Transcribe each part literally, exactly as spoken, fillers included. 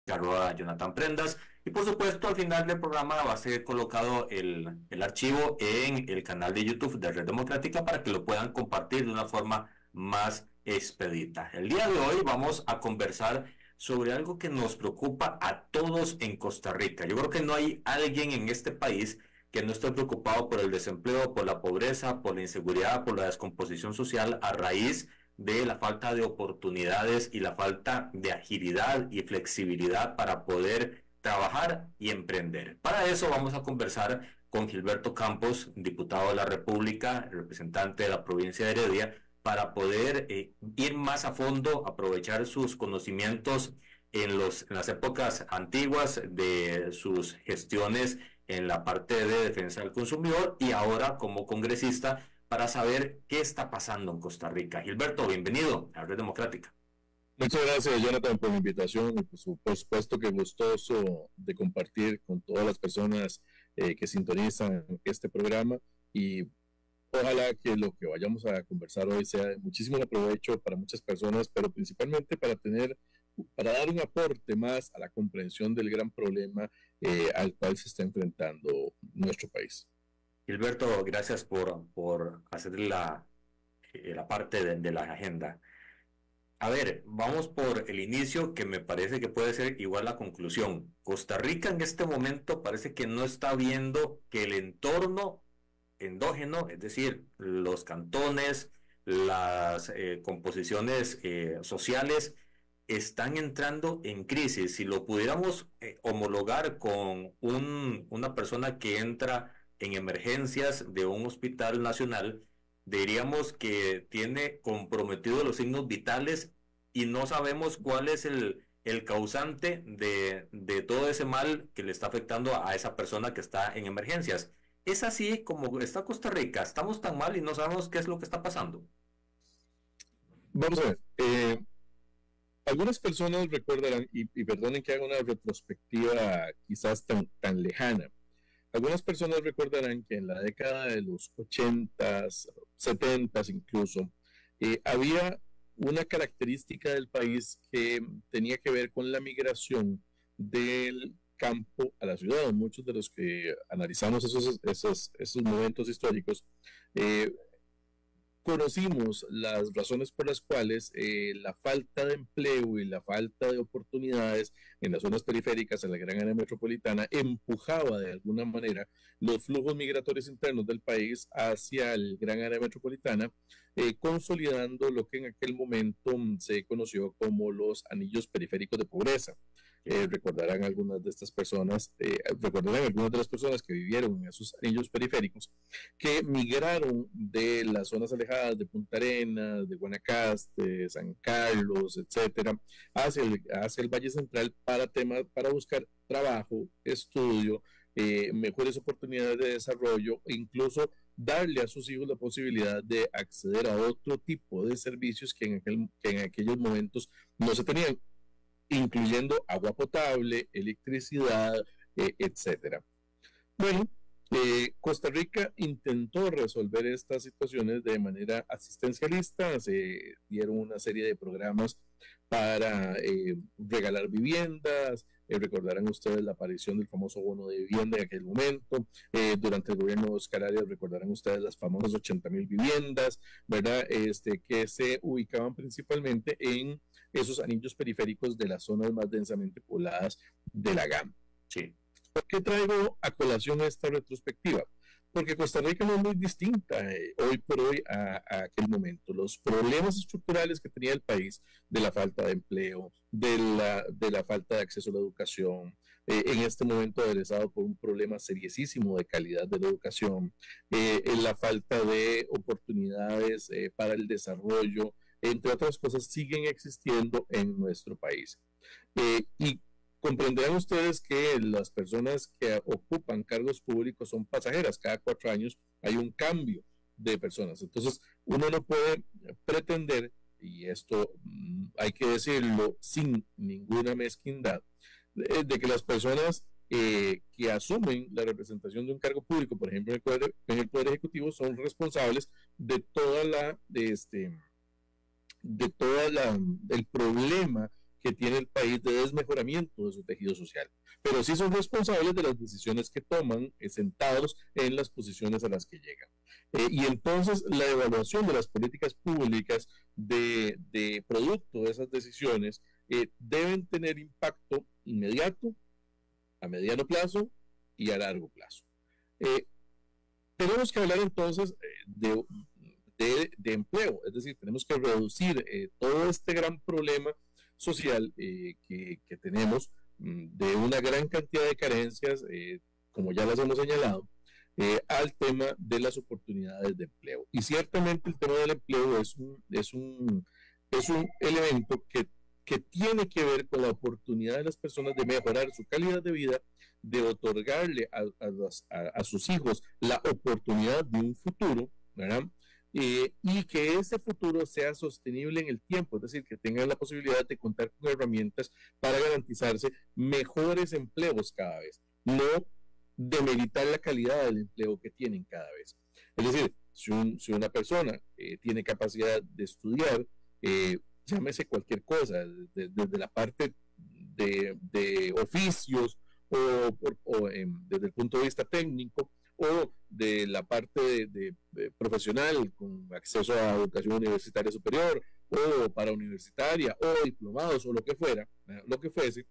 arroba Jonathan Prendas. Y por supuesto, al final del programa va a ser colocado el, el archivo en el canal de YouTube de Red Democrática para que lo puedan compartir de una forma más expedita. El día de hoy vamos a conversar sobre algo que nos preocupa a todos en Costa Rica. Yo creo que no hay alguien en este país que no esté preocupado por el desempleo, por la pobreza, por la inseguridad, por la descomposición social a raíz de la falta de oportunidades y la falta de agilidad y flexibilidad para poder trabajar y emprender. Para eso vamos a conversar con Gilberto Campos, diputado de la República, representante de la provincia de Heredia, para poder eh, ir más a fondo, aprovechar sus conocimientos en, los, en las épocas antiguas de sus gestiones en la parte de defensa del consumidor y ahora como congresista para saber qué está pasando en Costa Rica. Gilberto, bienvenido a Red Democrática. Muchas gracias, Jonathan, por la invitación y por supuesto que gustoso de compartir con todas las personas eh, que sintonizan este programa y ojalá que lo que vayamos a conversar hoy sea de muchísimo provecho para muchas personas, pero principalmente para tener, para dar un aporte más a la comprensión del gran problema eh, al cual se está enfrentando nuestro país. Gilberto, gracias por, por hacer la, eh, la parte de, de la agenda. A ver, vamos por el inicio, que me parece que puede ser igual la conclusión. Costa Rica en este momento parece que no está viendo que el entorno endógeno, es decir, los cantones, las eh, composiciones eh, sociales, están entrando en crisis. Si lo pudiéramos eh, homologar con un, una persona que entra en emergencias de un hospital nacional, diríamos que tiene comprometidos los signos vitales y no sabemos cuál es el, el causante de, de todo ese mal que le está afectando a, a esa persona que está en emergencias. ¿Es así como está Costa Rica? ¿Estamos tan mal y no sabemos qué es lo que está pasando? Vamos a ver. Eh, algunas personas recordarán, y, y perdonen que haga una retrospectiva quizás tan, tan lejana, algunas personas recordarán que en la década de los ochentas, setentas incluso, eh, había una característica del país que tenía que ver con la migración del campo a la ciudad. Muchos de los que analizamos esos, esos, esos momentos históricos eh, conocimos las razones por las cuales eh, la falta de empleo y la falta de oportunidades en las zonas periféricas, en la gran área metropolitana, empujaba de alguna manera los flujos migratorios internos del país hacia el gran área metropolitana, eh, consolidando lo que en aquel momento se conoció como los anillos periféricos de pobreza. Eh, recordarán algunas de estas personas, eh, recordarán algunas de las personas que vivieron en esos anillos periféricos, que migraron de las zonas alejadas de Punta Arenas, de Guanacaste, San Carlos, etcétera, hacia el, hacia el Valle Central para, temas, para buscar trabajo, estudio, eh, mejores oportunidades de desarrollo e incluso darle a sus hijos la posibilidad de acceder a otro tipo de servicios que en, aquel, que en aquellos momentos no se tenían, incluyendo agua potable, electricidad, eh, etcétera. Bueno, eh, Costa Rica intentó resolver estas situaciones de manera asistencialista, se dieron una serie de programas para eh, regalar viviendas, eh, recordarán ustedes la aparición del famoso bono de vivienda en aquel momento, eh, durante el gobierno de Oscar Arias recordarán ustedes las famosas ochenta mil viviendas, ¿verdad? Este, que se ubicaban principalmente en esos anillos periféricos de las zonas más densamente pobladas de la GAM. Sí. ¿Por qué traigo a colación esta retrospectiva? Porque Costa Rica no es muy distinta eh, hoy por hoy a, a aquel momento. Los problemas estructurales que tenía el país, de la falta de empleo, de la, de la falta de acceso a la educación, eh, en este momento aderezado por un problema seriosísimo de calidad de la educación, eh, en la falta de oportunidades eh, para el desarrollo, entre otras cosas, siguen existiendo en nuestro país. Eh, y comprenderán ustedes que las personas que ocupan cargos públicos son pasajeras. Cada cuatro años hay un cambio de personas. Entonces, uno no puede pretender, y esto mm, hay que decirlo sin ninguna mezquindad, de, de que las personas eh, que asumen la representación de un cargo público, por ejemplo, en el Poder, en el poder Ejecutivo, son responsables de toda la... de este de todo el problema que tiene el país de desmejoramiento de su tejido social, pero sí son responsables de las decisiones que toman eh, sentados en las posiciones a las que llegan. Eh, y entonces la evaluación de las políticas públicas de, de producto de esas decisiones eh, deben tener impacto inmediato, a mediano plazo y a largo plazo. Eh, tenemos que hablar entonces eh, de, de, de empleo, es decir, tenemos que reducir eh, todo este gran problema social eh, que, que tenemos, de una gran cantidad de carencias, eh, como ya las hemos señalado, eh, al tema de las oportunidades de empleo. Y ciertamente el tema del empleo es un, es un, es un elemento que, que tiene que ver con la oportunidad de las personas de mejorar su calidad de vida, de otorgarle a, a, los, a, a sus hijos la oportunidad de un futuro, ¿verdad? Eh, y que ese futuro sea sostenible en el tiempo, es decir, que tengan la posibilidad de contar con herramientas para garantizarse mejores empleos cada vez, no demeritar la calidad del empleo que tienen cada vez. Es decir, si, un, si una persona eh, tiene capacidad de estudiar, eh, llámese cualquier cosa, desde, desde la parte de, de oficios o, o, o eh, desde el punto de vista técnico, o de la parte de, de, de profesional con acceso a educación universitaria superior o para universitaria o diplomados o lo que fuera, lo que fuese,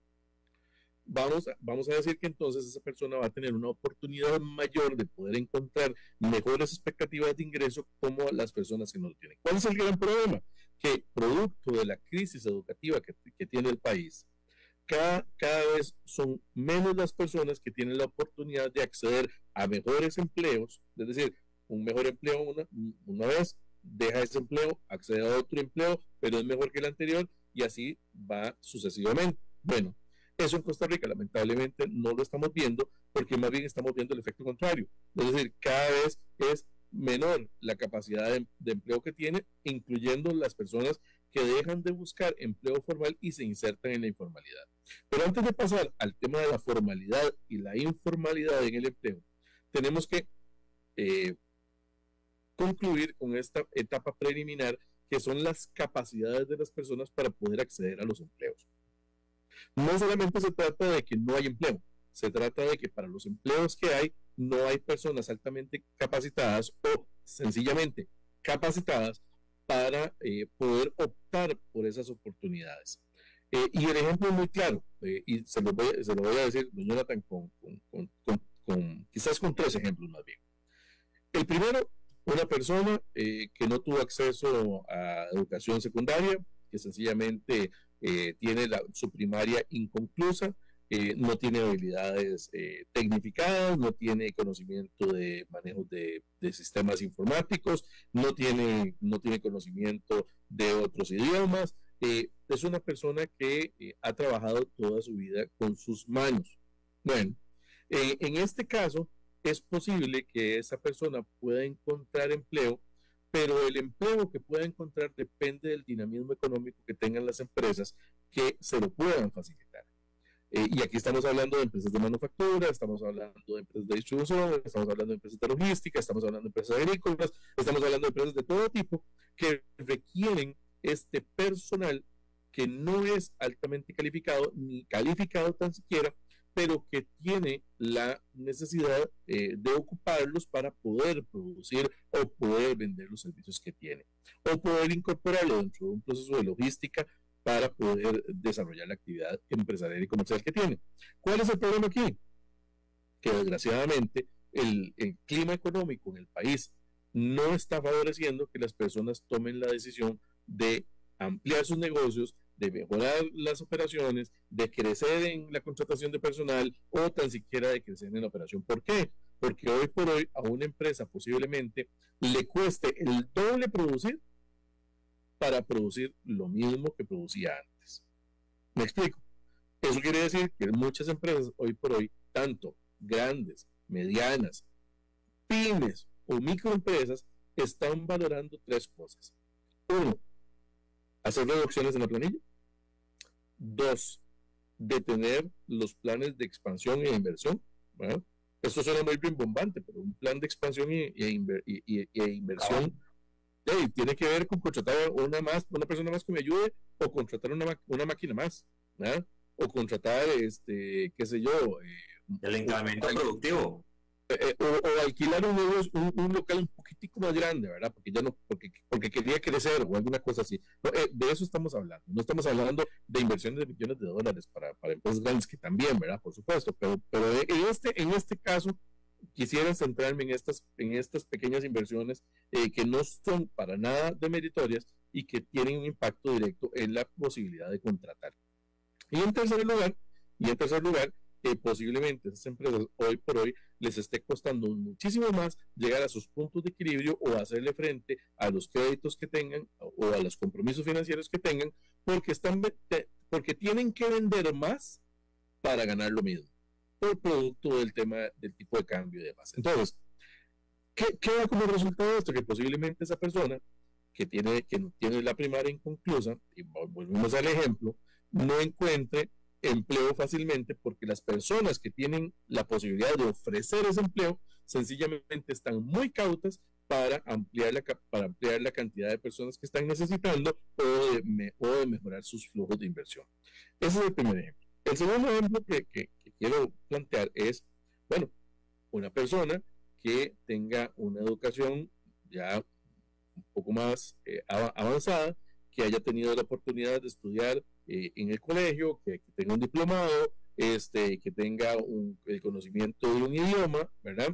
vamos a, vamos a decir que entonces esa persona va a tener una oportunidad mayor de poder encontrar mejores expectativas de ingreso como las personas que no lo tienen. ¿Cuál es el gran problema? Que producto de la crisis educativa que, que tiene el país, Cada, cada vez son menos las personas que tienen la oportunidad de acceder a mejores empleos, es decir, un mejor empleo una, una vez, deja ese empleo, accede a otro empleo, pero es mejor que el anterior y así va sucesivamente. Bueno, eso en Costa Rica lamentablemente no lo estamos viendo porque más bien estamos viendo el efecto contrario, es decir, cada vez es menor la capacidad de, de empleo que tiene, incluyendo las personas que dejan de buscar empleo formal y se insertan en la informalidad. Pero antes de pasar al tema de la formalidad y la informalidad en el empleo, tenemos que eh, concluir con esta etapa preliminar, que son las capacidades de las personas para poder acceder a los empleos. No solamente se trata de que no hay empleo, se trata de que para los empleos que hay, no hay personas altamente capacitadas o sencillamente capacitadas para eh, poder optar por esas oportunidades. Eh, y el ejemplo es muy claro, eh, y se lo, voy, se lo voy a decir, don Jonathan, con, con, con, con, con, quizás con tres ejemplos más bien. El primero, una persona eh, que no tuvo acceso a educación secundaria, que sencillamente eh, tiene la, su primaria inconclusa, eh, no tiene habilidades eh, tecnificadas, no tiene conocimiento de manejo de, de sistemas informáticos, no tiene, no tiene conocimiento de otros idiomas, eh, es una persona que eh, ha trabajado toda su vida con sus manos. Bueno, eh, en este caso es posible que esa persona pueda encontrar empleo, pero el empleo que pueda encontrar depende del dinamismo económico que tengan las empresas que se lo puedan facilitar. Eh, y aquí estamos hablando de empresas de manufactura, estamos hablando de empresas de distribución, estamos hablando de empresas de logística, estamos hablando de empresas agrícolas, estamos hablando de empresas de todo tipo que requieren este personal que no es altamente calificado ni calificado tan siquiera, pero que tiene la necesidad eh, de ocuparlos para poder producir o poder vender los servicios que tiene, o poder incorporarlo dentro de un proceso de logística para poder desarrollar la actividad empresarial y comercial que tiene. ¿Cuál es el problema aquí? Que desgraciadamente el, el clima económico en el país no está favoreciendo que las personas tomen la decisión de ampliar sus negocios, de mejorar las operaciones, de crecer en la contratación de personal o tan siquiera de crecer en la operación. ¿Por qué? Porque hoy por hoy a una empresa posiblemente le cueste el doble producir para producir lo mismo que producía antes. ¿Me explico? Eso quiere decir que muchas empresas hoy por hoy, tanto grandes, medianas, pymes o microempresas, están valorando tres cosas. Uno, hacer reducciones en la planilla. Dos, detener los planes de expansión e inversión. ¿Verdad? Esto suena muy rimbombante, pero un plan de expansión e, e, e, e inversión hey, tiene que ver con contratar una más, una persona más que me ayude, o contratar una, una máquina más, ¿verdad? O contratar, este, qué sé yo, eh, el incremento productivo. Eh, o, o alquilar un, un, un local un poquitico más grande, ¿verdad? Porque ya no, porque, porque quería crecer o alguna cosa así. No, eh, de eso estamos hablando. No estamos hablando de inversiones de millones de dólares para, para empresas grandes, que también, ¿verdad? Por supuesto. Pero, pero en, este, en este caso, quisiera centrarme en estas, en estas pequeñas inversiones eh, que no son para nada demeritorias y que tienen un impacto directo en la posibilidad de contratar. Y en tercer lugar, y en tercer lugar, que posiblemente esas empresas hoy por hoy les esté costando muchísimo más llegar a sus puntos de equilibrio o hacerle frente a los créditos que tengan o a los compromisos financieros que tengan, porque, están, porque tienen que vender más para ganar lo mismo, por producto del tema del tipo de cambio y demás. Entonces, ¿qué, qué da como resultado de esto? Que posiblemente esa persona que tiene, que no tiene la primaria inconclusa, y volvemos al ejemplo, no encuentre empleo fácilmente, porque las personas que tienen la posibilidad de ofrecer ese empleo sencillamente están muy cautas para ampliar la, para ampliar la cantidad de personas que están necesitando o de, me, o de mejorar sus flujos de inversión. Ese es el primer ejemplo. El segundo ejemplo que, que, que quiero plantear es, bueno, una persona que tenga una educación ya un poco más eh, avanzada, que haya tenido la oportunidad de estudiar eh, en el colegio, que, que tenga un diplomado, este, que tenga un, el conocimiento de un idioma, ¿verdad?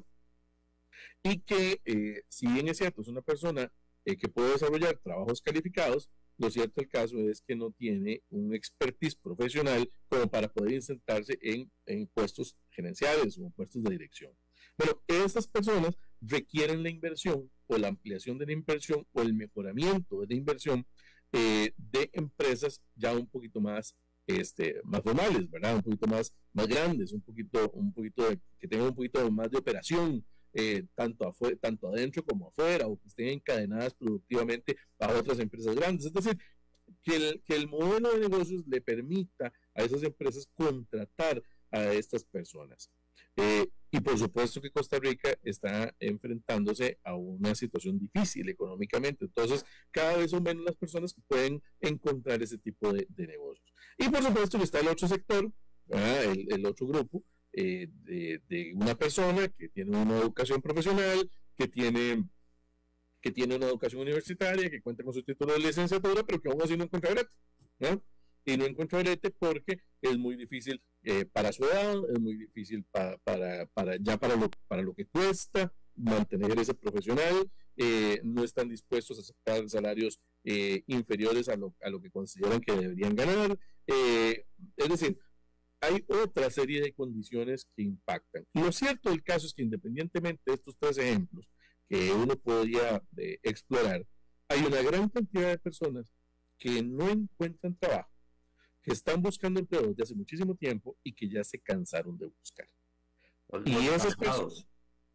Y que, eh, si bien es cierto, es una persona eh, que puede desarrollar trabajos calificados, lo cierto del caso es que no tiene un expertise profesional como para poder insertarse en, en puestos gerenciales o en puestos de dirección. Bueno, esas personas requieren la inversión o la ampliación de la inversión o el mejoramiento de la inversión eh, de empresas ya un poquito más, este, más formales, ¿verdad? Un poquito más, más grandes, un poquito, un poquito de, que tengan un poquito más de operación, eh, tanto, afuera, tanto adentro como afuera, o que estén encadenadas productivamente a otras empresas grandes. Es decir, que el, que el modelo de negocios le permita a esas empresas contratar a estas personas. Eh, y por supuesto que Costa Rica está enfrentándose a una situación difícil económicamente, entonces cada vez son menos las personas que pueden encontrar ese tipo de, de negocios. Y por supuesto que está el otro sector, el, el otro grupo eh, de, de una persona que tiene una educación profesional, que tiene, que tiene una educación universitaria, que cuenta con su título de licenciatura, pero que aún así no encuentra brete, ¿no? Y no encuentra brete porque es muy difícil eh, para su edad, es muy difícil pa, para, para, ya para lo, para lo que cuesta mantener ese profesional, eh, no están dispuestos a aceptar salarios eh, inferiores a lo, a lo que consideran que deberían ganar, eh, es decir, hay otra serie de condiciones que impactan. Y lo cierto del caso es que independientemente de estos tres ejemplos que uno podría eh, explorar, hay una gran cantidad de personas que no encuentran trabajo, que están buscando empleo desde hace muchísimo tiempo y que ya se cansaron de buscar. Los y esas personas,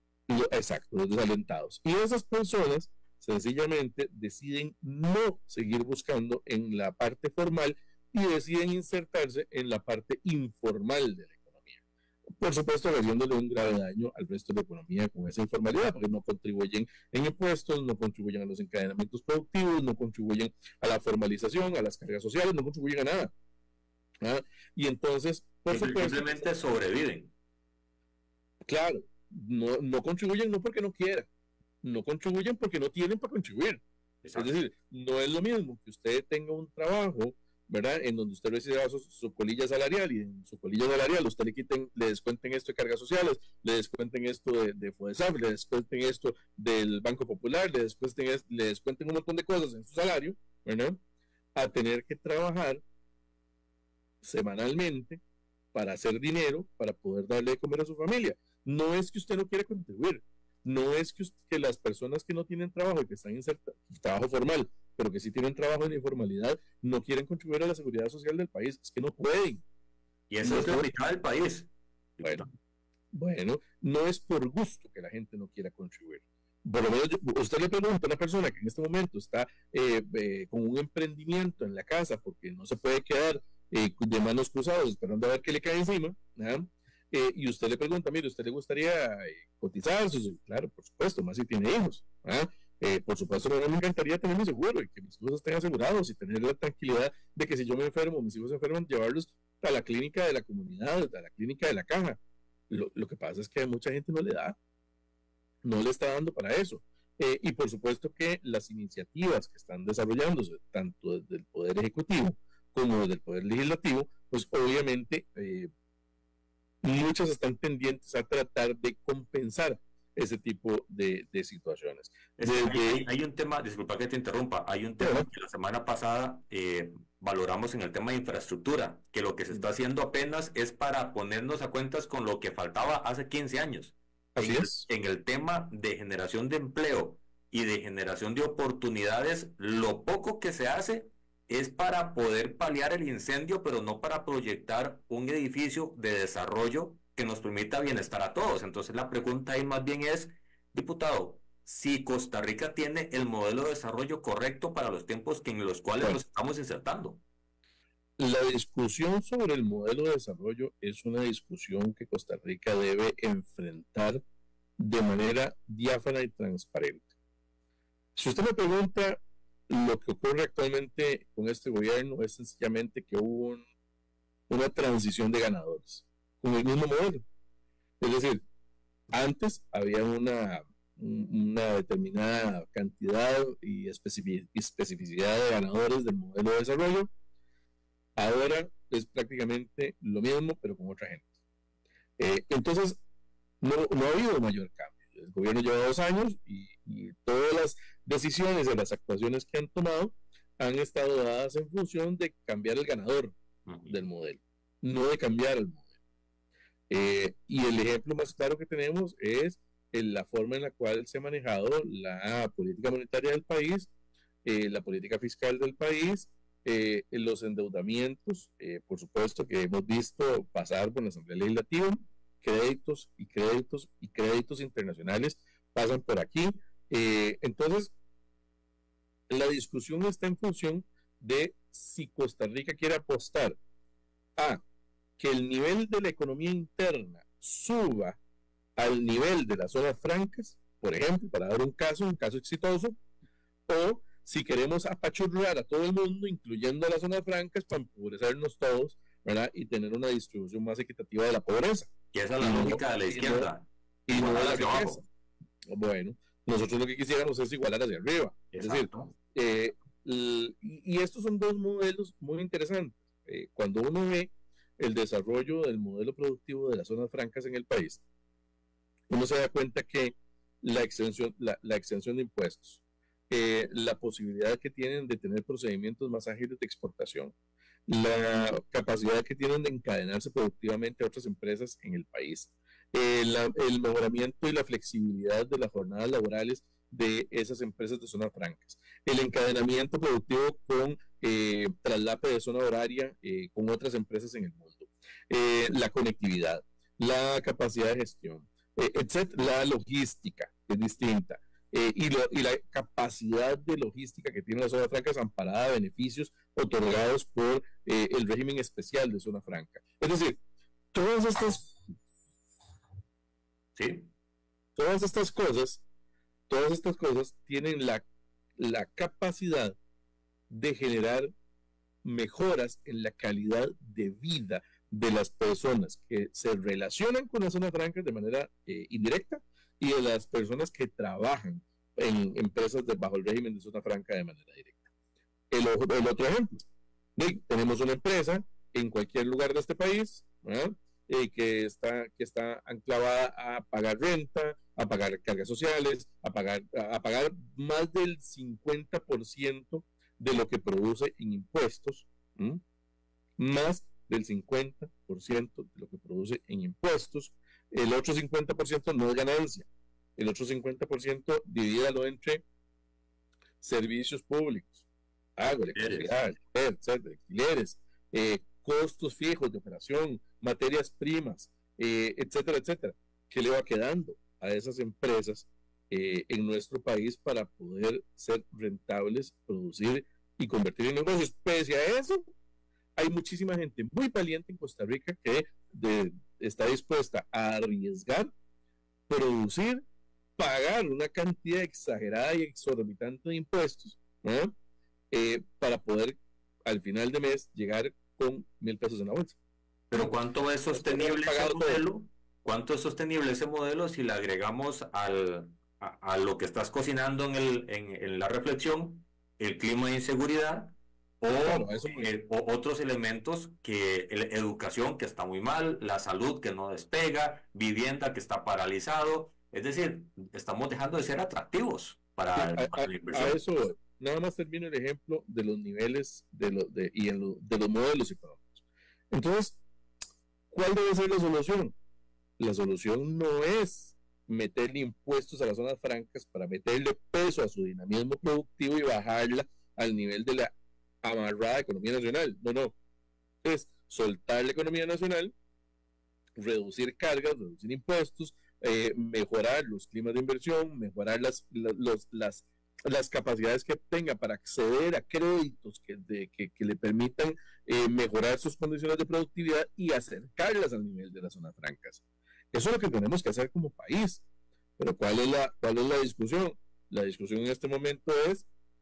exacto, los desalentados. Y esas personas sencillamente deciden no seguir buscando en la parte formal y deciden insertarse en la parte informal de la economía. Por supuesto, haciéndole un grave daño al resto de la economía con esa informalidad, porque no contribuyen en impuestos, no contribuyen a los encadenamientos productivos, no contribuyen a la formalización, a las cargas sociales, no contribuyen a nada. ¿Ah? Y entonces, por supuesto, simplemente sobreviven. Claro, no, no contribuyen no porque no quieran, no contribuyen porque no tienen para contribuir. Exacto. Es decir, no es lo mismo que usted tenga un trabajo, ¿verdad? En donde usted reciba su, su colilla salarial y en su colilla salarial usted le quiten, le descuenten esto de cargas sociales, le descuenten esto de, de FODESAF, le descuenten esto del Banco Popular, le descuenten, le descuenten un montón de cosas en su salario, ¿verdad? A tener que trabajar semanalmente para hacer dinero, para poder darle de comer a su familia. No es que usted no quiera contribuir, no es que, usted, que las personas que no tienen trabajo y que están en trabajo formal, pero que sí tienen trabajo en informalidad, no quieren contribuir a la seguridad social del país, es que no pueden. Y eso no es la mitad del país. Bueno, bueno, no es por gusto que la gente no quiera contribuir. Por lo menos usted le pregunta a una persona que en este momento está eh, eh, con un emprendimiento en la casa porque no se puede quedar eh, de manos cruzadas esperando a ver qué le cae encima, ¿ah? Eh, y usted le pregunta, mire, ¿usted le gustaría eh, cotizar? Claro, por supuesto, más si tiene hijos, ¿ah? Eh, por supuesto, a mí me encantaría tener mi seguro y que mis hijos estén asegurados y tener la tranquilidad de que si yo me enfermo, mis hijos se enferman, llevarlos a la clínica de la comunidad, a la clínica de la caja. Lo, lo que pasa es que a mucha gente no le da, no le está dando para eso. Eh, y por supuesto que las iniciativas que están desarrollándose, tanto desde el Poder Ejecutivo como desde el Poder Legislativo, pues obviamente eh, muchas están tendientes a tratar de compensar ese tipo de, de situaciones. Es que hay, hay un tema, disculpa que te interrumpa, hay un tema que la semana pasada eh, valoramos en el tema de infraestructura, que lo que se está haciendo apenas es para ponernos a cuentas con lo que faltaba hace quince años. Así en, es. En el tema de generación de empleo y de generación de oportunidades, lo poco que se hace es para poder paliar el incendio, pero no para proyectar un edificio de desarrollo que nos permita bienestar a todos. Entonces la pregunta ahí más bien es, diputado, si Costa Rica tiene el modelo de desarrollo correcto para los tiempos que en los cuales bueno, nos estamos insertando. La discusión sobre el modelo de desarrollo es una discusión que Costa Rica debe enfrentar de manera diáfana y transparente. Si usted me pregunta, lo que ocurre actualmente con este gobierno es sencillamente que hubo un, una transición de ganadores con el mismo modelo. Es decir, antes había una, una determinada cantidad y especificidad de ganadores del modelo de desarrollo. Ahora es prácticamente lo mismo, pero con otra gente. Eh, entonces, no, no ha habido mayor cambio. El gobierno lleva dos años y, y todas las decisiones y las actuaciones que han tomado han estado dadas en función de cambiar el ganador uh-huh. del modelo, no de cambiar el modelo. Eh, y el ejemplo más claro que tenemos es en la forma en la cual se ha manejado la política monetaria del país, eh, la política fiscal del país, eh, los endeudamientos, eh, por supuesto que hemos visto pasar por la Asamblea Legislativa, créditos y créditos y créditos internacionales pasan por aquí. Eh, entonces, la discusión está en función de si Costa Rica quiere apostar a que el nivel de la economía interna suba al nivel de las zonas francas, por ejemplo, para dar un caso, un caso exitoso, o si queremos apachurrar a todo el mundo, incluyendo a las zonas francas, para empobrecernos todos, ¿verdad? Y tener una distribución más equitativa de la pobreza. Y esa es la lógica de la izquierda. Y no de la riqueza. Bueno, nosotros lo que quisiéramos es igualar hacia arriba. Exacto. Es decir, eh, y estos son dos modelos muy interesantes. Eh, cuando uno ve el desarrollo del modelo productivo de las zonas francas en el país, uno se da cuenta que la exención, la, la exención de impuestos, eh, la posibilidad que tienen de tener procedimientos más ágiles de exportación, la capacidad que tienen de encadenarse productivamente a otras empresas en el país, eh, la, el mejoramiento y la flexibilidad de las jornadas laborales de esas empresas de zonas francas, el encadenamiento productivo con eh, traslape de zona horaria eh, con otras empresas en el mundo, eh, la conectividad, la capacidad de gestión, eh, etcétera, la logística es distinta, eh, y, lo, y la capacidad de logística que tiene la zona franca es amparada a beneficios otorgados por eh, el régimen especial de zona franca. Es decir, todas estas ¿sí? todas estas cosas todas estas cosas tienen la, la capacidad de generar mejoras en la calidad de vida de las personas que se relacionan con las zonas francas de manera eh, indirecta y de las personas que trabajan en empresas de, bajo el régimen de zona franca de manera directa. El, el otro ejemplo, ¿sí? Tenemos una empresa en cualquier lugar de este país, ¿verdad? Eh, que, está, que está anclavada a pagar renta, a pagar cargas sociales, a pagar, a pagar más del cincuenta por ciento de lo que produce en impuestos, ¿m? más del cincuenta por ciento de lo que produce en impuestos. El otro cincuenta por ciento no es ganancia, el otro cincuenta por ciento divídalo entre servicios públicos, agua, electricidad, etcétera, alquileres, eh, costos fijos de operación, materias primas, eh, etcétera, etcétera. ¿Qué le va quedando a esas empresas eh, en nuestro país para poder ser rentables, producir y convertir en negocios? Pese a eso, hay muchísima gente muy valiente en Costa Rica que de, está dispuesta a arriesgar, producir pagar una cantidad exagerada y exorbitante de impuestos, ¿verdad? Eh, para poder al final de mes llegar con mil pesos en la bolsa. Pero ¿cuánto es sostenible ese modelo? ¿Cuánto es sostenible ese modelo si le agregamos al, a, a lo que estás cocinando en, el, en, en la reflexión, el clima de inseguridad o, Claro, eso eh, o otros elementos que la educación que está muy mal, la salud que no despega, vivienda que está paralizado? Es decir, estamos dejando de ser atractivos para, sí, el, a, para a, la a inversión. eso nada más termino el ejemplo de los niveles de, lo, de, y en lo, de los modelos económicos. Entonces, ¿cuál debe ser la solución? La solución no es meterle impuestos a las zonas francas para meterle peso a su dinamismo productivo y bajarla al nivel de la amarrada economía nacional. No, no. Es soltar la economía nacional, reducir cargas, reducir impuestos, eh, mejorar los climas de inversión, mejorar las, los, las, las capacidades que tenga para acceder a créditos que, de, que, que le permitan eh, mejorar sus condiciones de productividad y acercarlas al nivel de las zonas francas. Eso es lo que tenemos que hacer como país. Pero ¿cuál es la, cuál es la discusión? La discusión en este momento es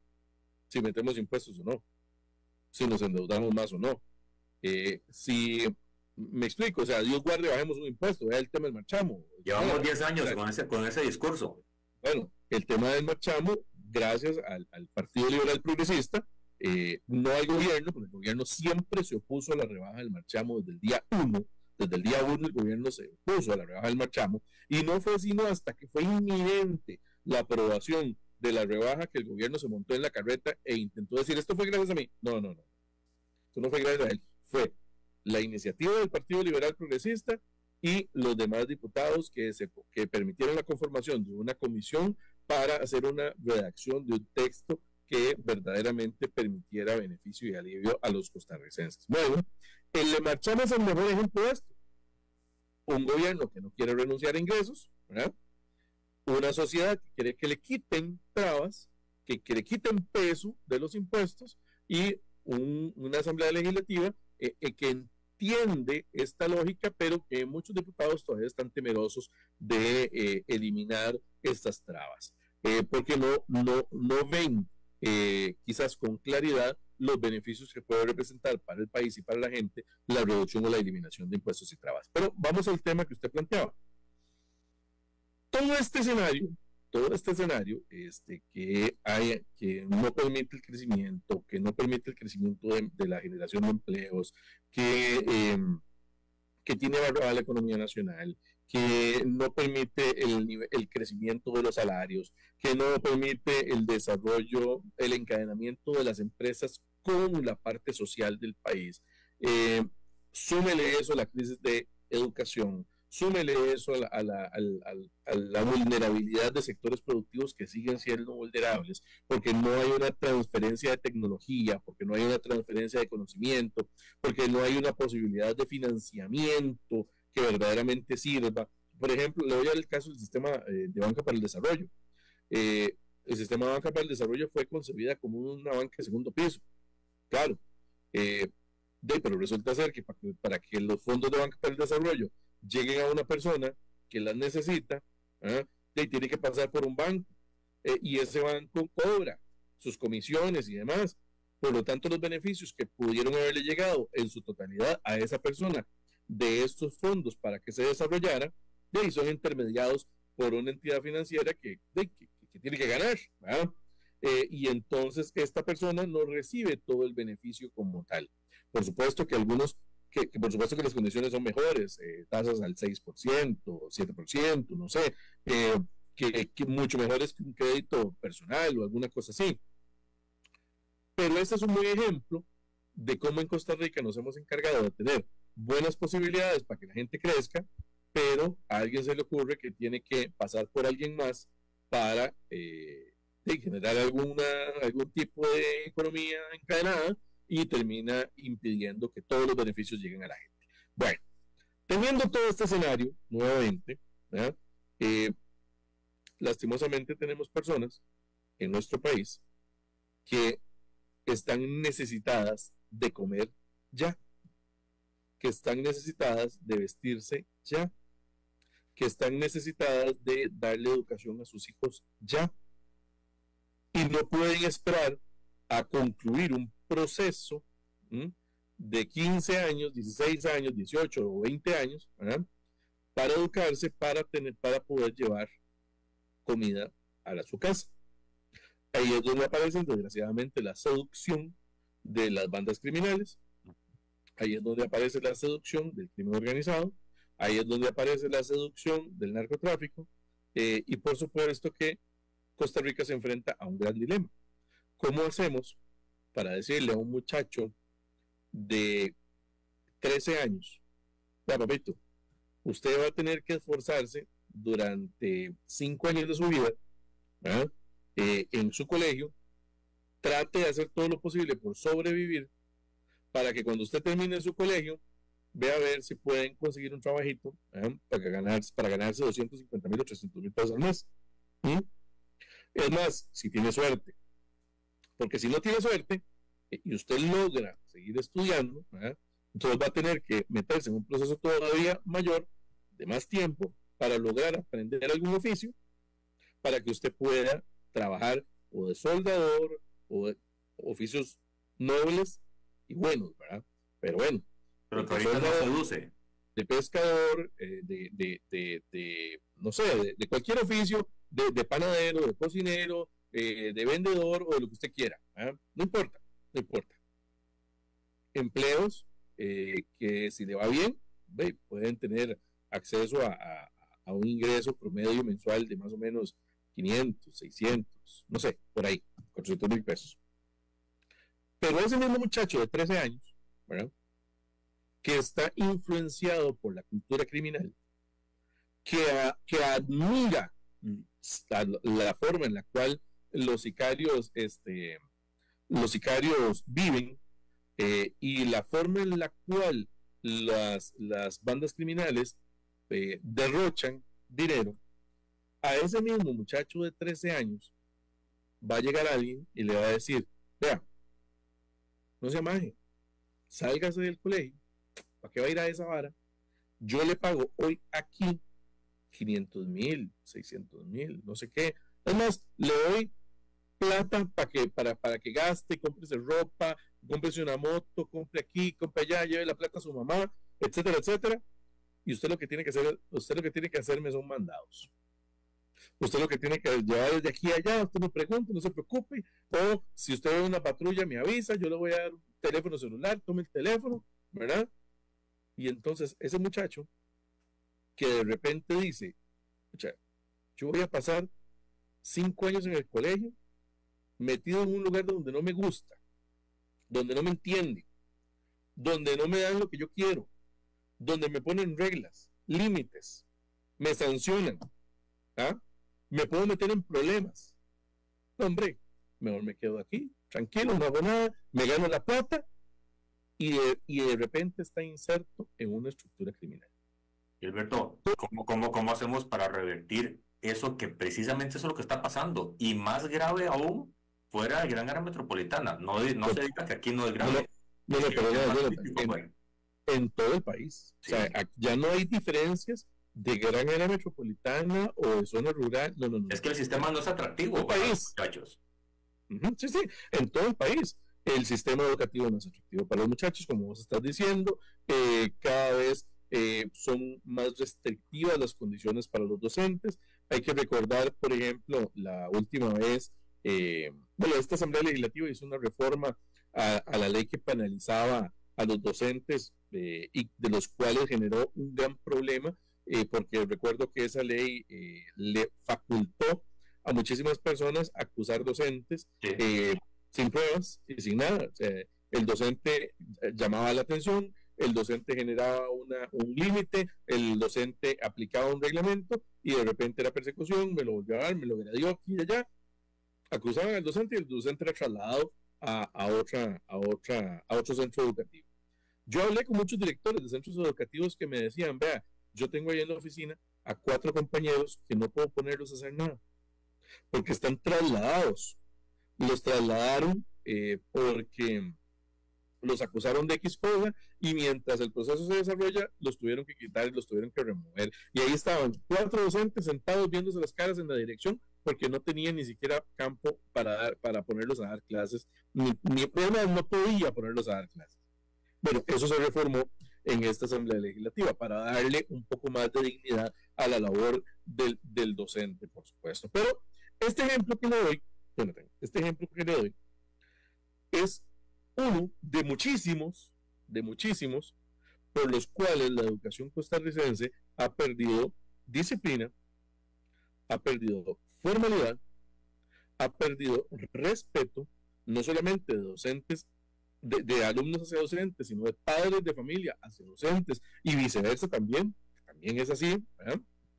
si metemos impuestos o no, si nos endeudamos más o no. Eh, si me explico, o sea, Dios guarde, bajemos un impuesto, es el tema del marchamo. Llevamos diez años con ese, con ese discurso. Bueno, el tema del marchamo, gracias al, al Partido Liberal Progresista, eh, no hay gobierno, porque el gobierno siempre se opuso a la rebaja del marchamo desde el día uno. Desde el día uno el gobierno se opuso a la rebaja del marchamo y no fue sino hasta que fue inminente la aprobación de la rebaja que el gobierno se montó en la carreta e intentó decir, esto fue gracias a mí. No, no, no. Esto no fue gracias a él. Fue la iniciativa del Partido Liberal Progresista y los demás diputados que, se, que permitieron la conformación de una comisión para hacer una redacción de un texto que verdaderamente permitiera beneficio y alivio a los costarricenses. Bueno, el Le Marchamo es el mejor ejemplo de esto. Un gobierno que no quiere renunciar a ingresos, ¿verdad? Una sociedad que quiere que le quiten trabas, que, que le quiten peso de los impuestos y un, una asamblea legislativa eh, eh, que entiende esta lógica, pero que muchos diputados todavía están temerosos de eh, eliminar estas trabas, eh, porque no, no, no ven eh, quizás con claridad los beneficios que puede representar para el país y para la gente la reducción o la eliminación de impuestos y trabas. Pero vamos al tema que usted planteaba. Todo este escenario, todo este escenario este, que, hay, que no permite el crecimiento, que no permite el crecimiento de, de la generación de empleos, que, eh, que tiene barrada la economía nacional, que no permite el, el crecimiento de los salarios, que no permite el desarrollo, el encadenamiento de las empresas con la parte social del país. Eh, súmele eso a la crisis de educación, súmele eso a la, a, la, a, la, a la vulnerabilidad de sectores productivos que siguen siendo vulnerables, porque no hay una transferencia de tecnología, porque no hay una transferencia de conocimiento, porque no hay una posibilidad de financiamiento que verdaderamente sirva. Por ejemplo, le voy a dar el caso del sistema eh, de banca para el desarrollo. Eh, el sistema de banca para el desarrollo fue concebida como una banca de segundo piso. Claro, eh, de, pero resulta ser que para, que para que los fondos de banca para el desarrollo lleguen a una persona que las necesita, ¿eh? de, tiene que pasar por un banco eh, y ese banco cobra sus comisiones y demás. Por lo tanto, los beneficios que pudieron haberle llegado en su totalidad a esa persona de estos fondos para que se desarrollara, de ahí son intermediados por una entidad financiera que, de, que, que tiene que ganar, ¿verdad? Eh, y entonces esta persona no recibe todo el beneficio como tal. Por supuesto que algunos, que, que por supuesto que las condiciones son mejores, eh, tasas al seis por ciento, siete por ciento, no sé, eh, que, que mucho mejores que un crédito personal o alguna cosa así. Pero este es un buen ejemplo de cómo en Costa Rica nos hemos encargado de tener buenas posibilidades para que la gente crezca, pero a alguien se le ocurre que tiene que pasar por alguien más para eh, generar alguna, algún tipo de economía encadenada y termina impidiendo que todos los beneficios lleguen a la gente. Bueno, teniendo todo este escenario, nuevamente, eh, lastimosamente tenemos personas en nuestro país que están necesitadas de comer ya, que están necesitadas de vestirse ya, que están necesitadas de darle educación a sus hijos ya. Y no pueden esperar a concluir un proceso ¿m? de quince años, dieciséis años, dieciocho o veinte años, ¿verdad? Para educarse, para, tener, para poder llevar comida a la, su casa. Ahí es donde aparece, desgraciadamente, la seducción de las bandas criminales. Ahí es donde aparece la seducción del crimen organizado. Ahí es donde aparece la seducción del narcotráfico. Eh, y por supuesto que Costa Rica se enfrenta a un gran dilema. ¿Cómo hacemos para decirle a un muchacho de trece años, ya papito, usted va a tener que esforzarse durante cinco años de su vida, ¿verdad? Eh, en su colegio, trate de hacer todo lo posible por sobrevivir para que cuando usted termine su colegio vea a ver si pueden conseguir un trabajito ¿eh? para, ganarse, para ganarse doscientos cincuenta mil o trescientos mil pesos al mes. ¿Mm? Es más, si tiene suerte, porque si no tiene suerte eh, y usted logra seguir estudiando, ¿eh? entonces va a tener que meterse en un proceso todavía mayor, de más tiempo, para lograr aprender algún oficio, para que usted pueda trabajar o de soldador o de oficios nobles y buenos, ¿verdad? Pero bueno. Pero que ahorita no seduce. De pescador, eh, de, de, de, de, no sé, de, de cualquier oficio, de, de panadero, de cocinero, eh, de vendedor o de lo que usted quiera. ¿eh? No importa, no importa. Empleos eh, que si le va bien, ve, pueden tener acceso a, a, a un ingreso promedio mensual de más o menos quinientos, seiscientos, no sé, por ahí, cuatrocientos mil pesos. Pero ese mismo muchacho de trece años, ¿verdad? Que está influenciado por la cultura criminal, que, a, que admira la, la forma en la cual los sicarios, este, los sicarios viven eh, y la forma en la cual las, las bandas criminales eh, derrochan dinero, a ese mismo muchacho de trece años va a llegar alguien y le va a decir, vea, no se amaje, sálgase del colegio, ¿para qué va a ir a esa vara? Yo le pago hoy aquí quinientos mil, seiscientos mil, no sé qué. Además, le doy plata para que, para, para que gaste, cómprese ropa, cómprese una moto, compre aquí, compre allá, lleve la plata a su mamá, etcétera, etcétera. Y usted lo que tiene que hacer, usted lo que tiene que hacerme son mandados. Usted lo que tiene que llevar desde aquí a allá, usted me pregunta, no se preocupe, o si usted ve una patrulla me avisa, yo le voy a dar un teléfono celular, tome el teléfono, ¿verdad? Y entonces ese muchacho que de repente dice, yo voy a pasar cinco años en el colegio metido en un lugar donde no me gusta, donde no me entiende, donde no me dan lo que yo quiero, donde me ponen reglas, límites, me sancionan, ¿ah? me puedo meter en problemas. No, hombre, mejor me quedo aquí, tranquilo, no hago nada, me gano la plata y de, y de repente está inserto en una estructura criminal. Gilberto, ¿cómo, cómo, ¿cómo hacemos para revertir eso que precisamente eso es lo que está pasando? Y más grave aún, fuera de gran área metropolitana. No, no se diga que aquí no es grave. No, no, no, pero ya, ya, en, en todo el país. Sí. O sea, ya no hay diferencias de gran área metropolitana o de zona rural. No, no, no. Es que el sistema no es atractivo para los muchachos. Uh-huh, sí, sí, en todo el país. El sistema educativo no es atractivo para los muchachos, como vos estás diciendo. Eh, cada vez eh, son más restrictivas las condiciones para los docentes. Hay que recordar, por ejemplo, la última vez, eh, bueno, esta Asamblea Legislativa hizo una reforma a, a la ley que penalizaba a los docentes eh, y de los cuales generó un gran problema, eh, porque recuerdo que esa ley eh, le facultó a muchísimas personas acusar docentes eh, sin pruebas y sin nada. O sea, el docente llamaba la atención, el docente generaba una, un límite, el docente aplicaba un reglamento y de repente era persecución, me lo volvió a dar, me lo agredió aquí y allá, acusaban al docente y el docente era trasladado a, a, otra, a, otra, a otro centro educativo. Yo hablé con muchos directores de centros educativos que me decían, vea, yo tengo ahí en la oficina a cuatro compañeros que no puedo ponerlos a hacer nada, porque están trasladados. Los trasladaron eh, porque los acusaron de X cosa y mientras el proceso se desarrolla los tuvieron que quitar y los tuvieron que remover. Y ahí estaban cuatro docentes sentados viéndose las caras en la dirección porque no tenían ni siquiera campo para, dar, para ponerlos a dar clases, ni, ni no podía ponerlos a dar clases. Bueno, eso se reformó en esta Asamblea Legislativa para darle un poco más de dignidad a la labor del, del docente, por supuesto. Pero este ejemplo que le doy, bueno, este ejemplo que le doy es uno de muchísimos, de muchísimos, por los cuales la educación costarricense ha perdido disciplina, ha perdido formalidad, ha perdido respeto, no solamente de docentes, de, de alumnos hacia docentes, sino de padres de familia hacia docentes, y viceversa también, también es así, ¿verdad?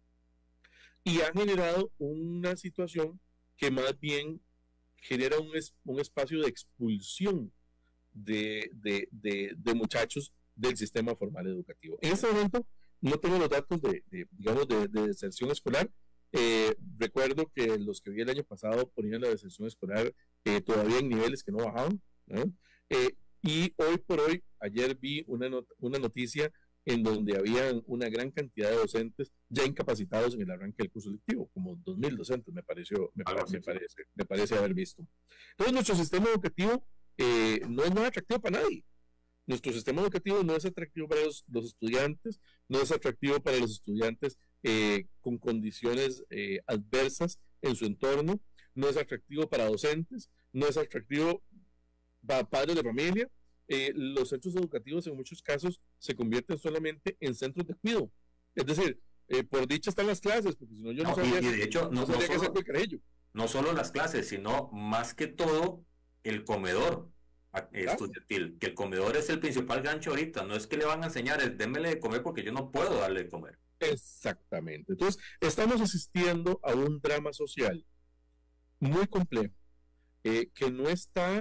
Y ha generado una situación que más bien genera un, es, un espacio de expulsión de, de, de, de muchachos del sistema formal educativo. En este momento no tengo los datos de, de digamos, de, de deserción escolar. Eh, recuerdo que los que vi el año pasado ponían la deserción escolar eh, todavía en niveles que no bajaban, ¿no? Eh, y hoy por hoy, ayer vi una, not una noticia en donde habían una gran cantidad de docentes ya incapacitados en el arranque del curso lectivo, como dos mil docentes me pareció, me, pa me, parece, me parece haber visto. Entonces nuestro sistema educativo eh, no es nada atractivo para nadie. Nuestro sistema educativo no es atractivo para los, los estudiantes, no es atractivo para los estudiantes eh, con condiciones eh, adversas en su entorno, no es atractivo para docentes, no es atractivo para padres de familia. Eh, los centros educativos en muchos casos se convierten solamente en centros de cuidado. Es decir, eh, por dicha están las clases, porque si no yo no, no sabía, y de hecho, no, no, sabía no qué solo, hacer con ello. No solo las clases, sino más que todo el comedor estudiantil, que el comedor es el principal gancho ahorita. No es que le van a enseñar, es démele de comer porque yo no puedo darle de comer. Exactamente. Entonces, estamos asistiendo a un drama social muy complejo, eh, que no está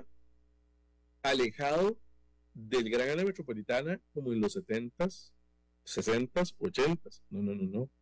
alejado del gran área metropolitana como en los setentas, sesentas, ochentas. No, no, no, no.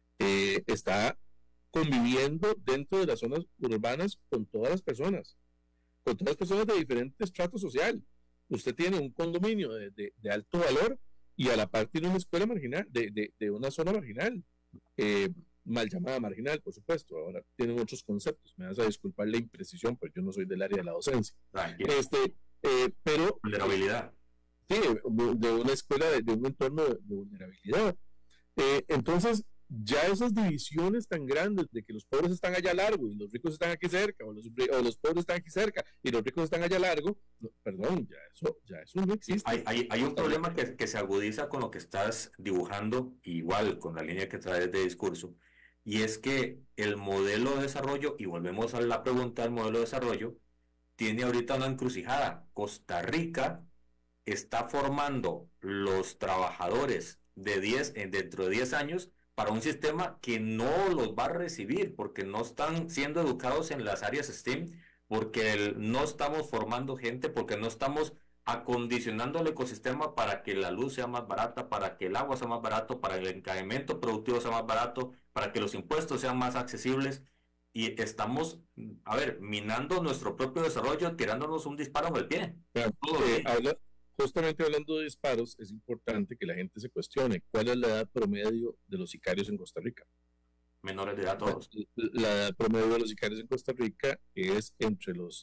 Eh, está conviviendo dentro de las zonas urbanas con todas las personas, con todas las personas de diferente estrato social. Usted tiene un condominio de, de, de alto valor y a la par tiene una escuela marginal, de, de, de una zona marginal, eh, mal llamada marginal, por supuesto. Ahora tienen otros conceptos. Me vas a disculpar la imprecisión, pero yo no soy del área de la docencia. Este, eh, pero vulnerabilidad. Sí, de una escuela, de, de un entorno de, de vulnerabilidad. Eh, entonces, ya esas divisiones tan grandes de que los pobres están allá largo y los ricos están aquí cerca, o los, o los pobres están aquí cerca y los ricos están allá largo, no, perdón, ya eso, ya eso no existe. Hay, hay, hay un problema que, que se agudiza con lo que estás dibujando, igual con la línea que traes de discurso, y es que el modelo de desarrollo, y volvemos a la pregunta del modelo de desarrollo, tiene ahorita una encrucijada. Costa Rica está formando los trabajadores de diez, dentro de diez años para un sistema que no los va a recibir porque no están siendo educados en las áreas STEM, porque el, no estamos formando gente, porque no estamos acondicionando el ecosistema para que la luz sea más barata, para que el agua sea más barato, para que el encadenamiento productivo sea más barato, para que los impuestos sean más accesibles. Y estamos, a ver, minando nuestro propio desarrollo, tirándonos un disparo en el pie. Pero, eh, habla, justamente hablando de disparos, es importante que la gente se cuestione cuál es la edad promedio de los sicarios en Costa Rica. Menores de edad todos. La, la edad promedio de los sicarios en Costa Rica es entre los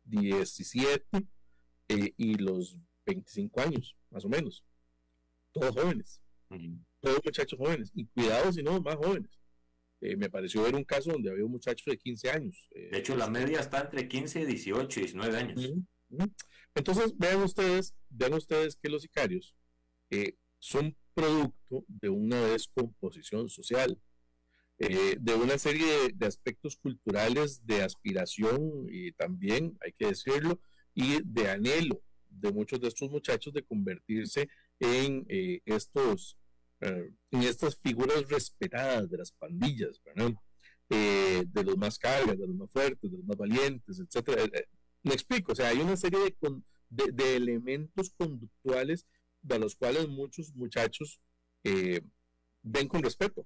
diecisiete eh, y los veinticinco años, más o menos. Todos jóvenes. Uh-huh. Todos muchachos jóvenes. Y cuidado si no, más jóvenes. Eh, me pareció ver un caso donde había un muchacho de quince años. Eh, de hecho, la media está entre quince, dieciocho y diecinueve años. Uh-huh, uh-huh. Entonces, vean ustedes, vean ustedes que los sicarios eh, son producto de una descomposición social, eh, de una serie de, de aspectos culturales de aspiración y también, hay que decirlo, y de anhelo de muchos de estos muchachos de convertirse en eh, estos en estas figuras respetadas de las pandillas, ¿verdad? Eh, de los más cargas, de los más fuertes, de los más valientes, etcétera. Eh, me explico, o sea, hay una serie de, de, de elementos conductuales de los cuales muchos muchachos eh, ven con respeto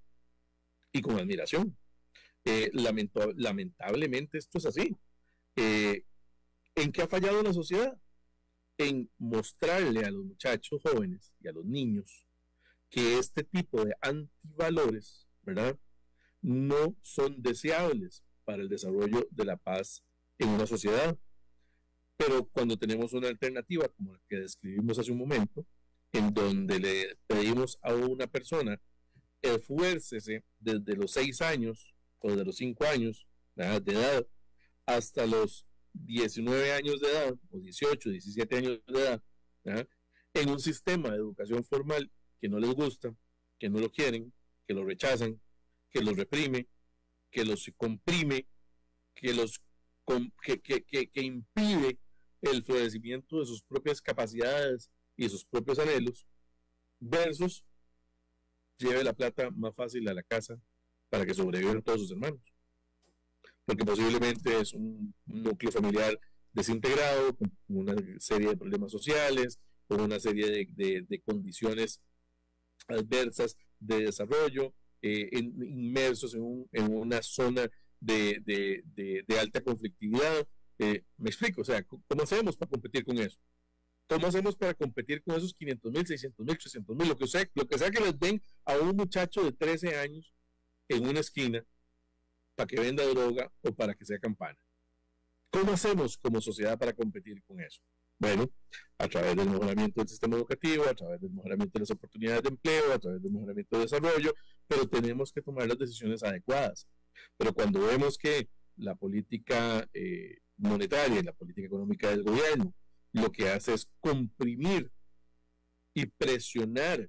y con admiración. Eh, lamento, lamentablemente esto es así. Eh, ¿En qué ha fallado la sociedad? en mostrarle a los muchachos jóvenes y a los niños que este tipo de antivalores, ¿verdad?, no son deseables para el desarrollo de la paz en una sociedad. Pero cuando tenemos una alternativa como la que describimos hace un momento, en donde le pedimos a una persona esfuércese desde los seis años o de los cinco años ¿verdad?, de edad hasta los diecinueve años de edad o dieciocho, diecisiete años de edad, ¿verdad?, en un sistema de educación formal que no les gusta, que no lo quieren, que lo rechazan, que los reprime, que los comprime, que los que, que, que, que impide el florecimiento de sus propias capacidades y sus propios anhelos, versus lleve la plata más fácil a la casa para que sobrevivan todos sus hermanos. Porque posiblemente es un, un núcleo familiar desintegrado, con una serie de problemas sociales, con una serie de, de, de condiciones adversas de desarrollo, eh, en, inmersos en, un, en una zona de, de, de, de alta conflictividad. Eh, me explico, o sea, ¿cómo hacemos para competir con eso? ¿Cómo hacemos para competir con esos quinientos mil, seiscientos mil, ochocientos mil, lo que sea, lo que sea que les den a un muchacho de trece años en una esquina para que venda droga o para que sea campana? ¿Cómo hacemos como sociedad para competir con eso? Bueno, a través del mejoramiento del sistema educativo, a través del mejoramiento de las oportunidades de empleo, a través del mejoramiento de desarrollo, pero tenemos que tomar las decisiones adecuadas. Pero cuando vemos que la política eh, monetaria y la política económica del gobierno lo que hace es comprimir y presionar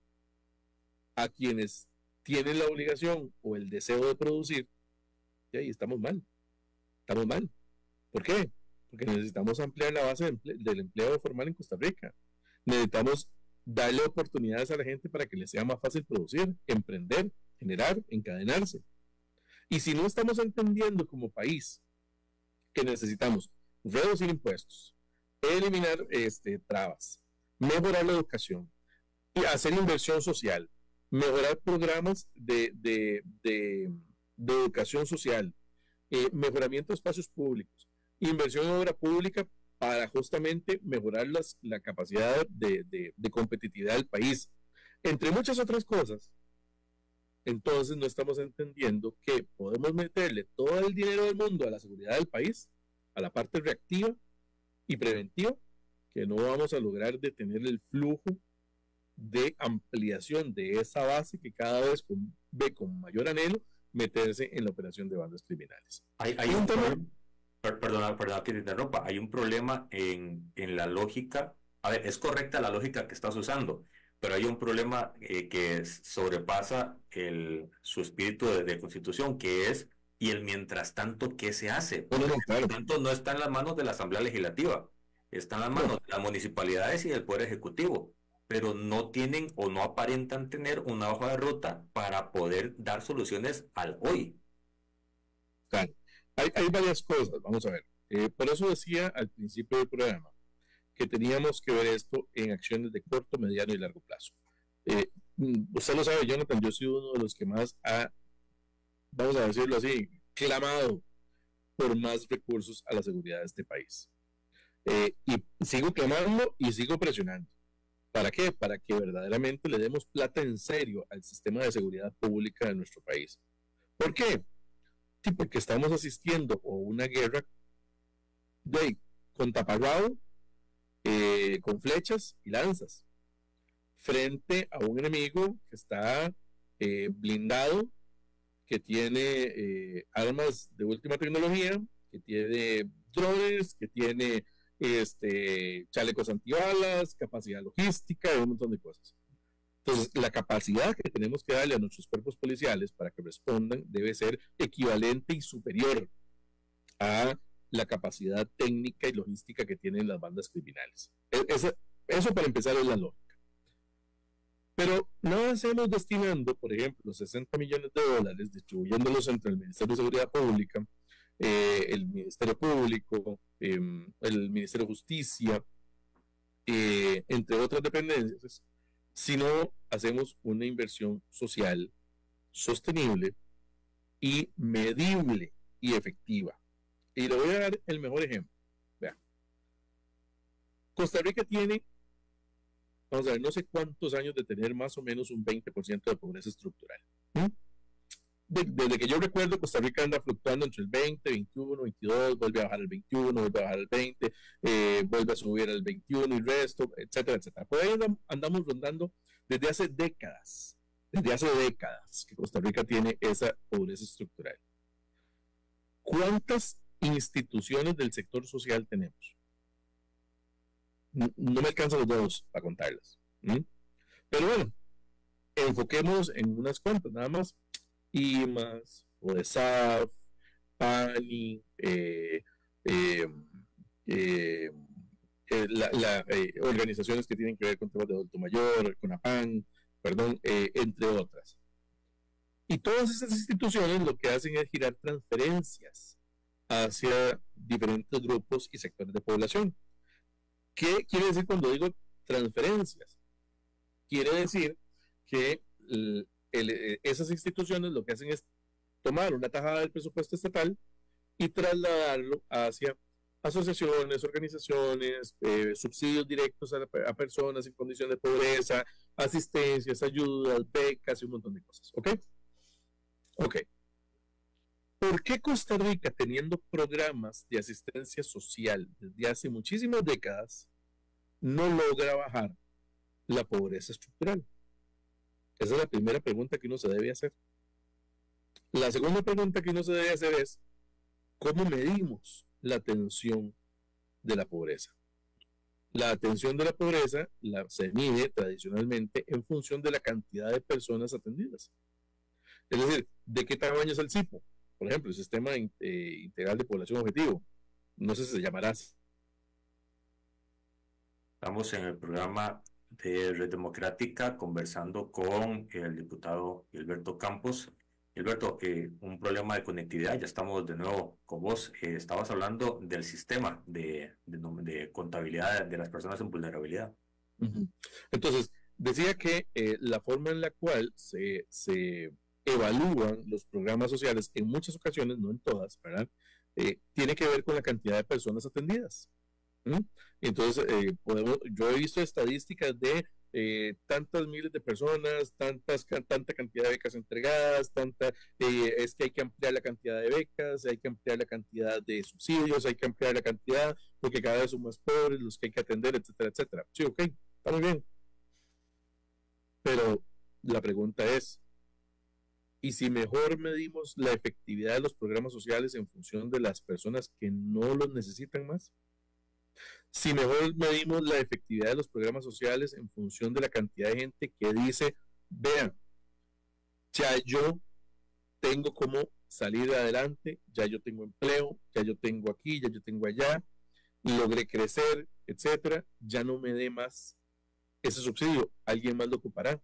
a quienes tienen la obligación o el deseo de producir, y ahí estamos mal, estamos mal. ¿Por qué? Porque necesitamos ampliar la base de emple del empleo formal en Costa Rica. Necesitamos darle oportunidades a la gente para que les sea más fácil producir, emprender, generar, encadenarse. Y si no estamos entendiendo como país que necesitamos reducir impuestos, eliminar este, trabas, mejorar la educación, y hacer inversión social, mejorar programas de, de, de, de educación social, eh, mejoramiento de espacios públicos, inversión en obra pública para justamente mejorar las, la capacidad de, de, de competitividad del país, entre muchas otras cosas. Entonces no estamos entendiendo que podemos meterle todo el dinero del mundo a la seguridad del país, a la parte reactiva y preventiva, que no vamos a lograr detener el flujo de ampliación de esa base que cada vez con, ve con mayor anhelo meterse en la operación de bandas criminales. Hay, hay un problema, per, perdona, perdona que te interrumpa, hay un problema en, en la lógica. A ver, es correcta la lógica que estás usando, pero hay un problema eh, que sobrepasa el, su espíritu de, de constitución, que es, y el mientras tanto, ¿qué se hace? Porque no, no, claro. Mientras tanto no está en las manos de la Asamblea Legislativa, está en las manos no. de las municipalidades y del Poder Ejecutivo, pero no tienen o no aparentan tener una hoja de ruta para poder dar soluciones al hoy. Claro, hay, hay varias cosas, vamos a ver. Eh, por eso decía al principio del programa que teníamos que ver esto en acciones de corto, mediano y largo plazo. Eh, usted lo sabe, Jonathan, yo he sido uno de los que más ha, vamos a decirlo así, clamado por más recursos a la seguridad de este país. Eh, y sigo clamando y sigo presionando. ¿Para qué? Para que verdaderamente le demos plata en serio al sistema de seguridad pública de nuestro país. ¿Por qué? Sí, porque estamos asistiendo a una guerra de, con taparrabo, eh, con flechas y lanzas, frente a un enemigo que está eh, blindado, que tiene eh, armas de última tecnología, que tiene drones, que tiene este, chalecos antibalas, capacidad logística y un montón de cosas. Entonces, la capacidad que tenemos que darle a nuestros cuerpos policiales para que respondan debe ser equivalente y superior a la capacidad técnica y logística que tienen las bandas criminales. Eso, eso para empezar es la lógica. Pero no hacemos destinando, por ejemplo, sesenta millones de dólares, distribuyéndolos entre el Ministerio de Seguridad Pública, eh, el Ministerio Público, eh, el Ministerio de Justicia, eh, entre otras dependencias, si no hacemos una inversión social sostenible y medible y efectiva. Y le voy a dar el mejor ejemplo. Vean. Costa Rica tiene, vamos a ver, no sé cuántos años de tener más o menos un veinte por ciento de pobreza estructural. ¿Mm? De, desde que yo recuerdo, Costa Rica anda fluctuando entre el veinte, veintiuno, veintidós, vuelve a bajar al veintiuno, vuelve a bajar al veinte, eh, vuelve a subir al veintiuno y resto, etcétera, etcétera. Por ahí andamos, andamos rondando desde hace décadas, desde hace décadas que Costa Rica tiene esa pobreza estructural. ¿Cuántas instituciones del sector social tenemos? No, no me alcanzan los dedos para contarlas. ¿Mm? Pero bueno, enfoquemos en unas cuantas nada más. I M A S, ODESAF, PANI, eh, eh, eh, eh, la, la, eh, organizaciones que tienen que ver con temas de adulto mayor, CONAPAN, perdón, eh, entre otras. Y todas esas instituciones lo que hacen es girar transferencias hacia diferentes grupos y sectores de población. ¿Qué quiere decir cuando digo transferencias? Quiere decir que el, el, esas instituciones lo que hacen es tomar una tajada del presupuesto estatal y trasladarlo hacia asociaciones, organizaciones, eh, subsidios directos a, a personas en condición de pobreza, asistencias, ayudas, becas y un montón de cosas. ¿Ok? Ok. ¿Por qué Costa Rica, teniendo programas de asistencia social desde hace muchísimas décadas, no logra bajar la pobreza estructural? Esa es la primera pregunta que uno se debe hacer. La segunda pregunta que uno se debe hacer es, ¿cómo medimos la atención de la pobreza? La atención de la pobreza la, se mide tradicionalmente en función de la cantidad de personas atendidas. Es decir, ¿de qué tamaño es el C I P O? Por ejemplo, el Sistema eh, Integral de Población Objetivo. No sé si se llamará. Estamos en el programa de Red Democrática conversando con el diputado Gilberto Campos. Gilberto, eh, un problema de conectividad, ya estamos de nuevo con vos. Eh, estabas hablando del sistema de, de, de contabilidad de las personas en vulnerabilidad. Uh-huh. Entonces, decía que eh, la forma en la cual se, se evalúan los programas sociales, en muchas ocasiones, no en todas, ¿verdad? Eh, tiene que ver con la cantidad de personas atendidas. ¿Mm? Entonces, eh, podemos, yo he visto estadísticas de eh, tantas miles de personas, tantas, tanta cantidad de becas entregadas, tanta, eh, es que hay que ampliar la cantidad de becas, hay que ampliar la cantidad de subsidios, hay que ampliar la cantidad, porque cada vez son más pobres los que hay que atender, etcétera, etcétera. Sí, ok, está muy bien. Pero la pregunta es, ¿y si mejor medimos la efectividad de los programas sociales en función de las personas que no los necesitan más? Si mejor medimos la efectividad de los programas sociales en función de la cantidad de gente que dice, vean, ya yo tengo cómo salir adelante, ya yo tengo empleo, ya yo tengo aquí, ya yo tengo allá, logré crecer, etcétera, ya no me dé más ese subsidio, alguien más lo ocupará.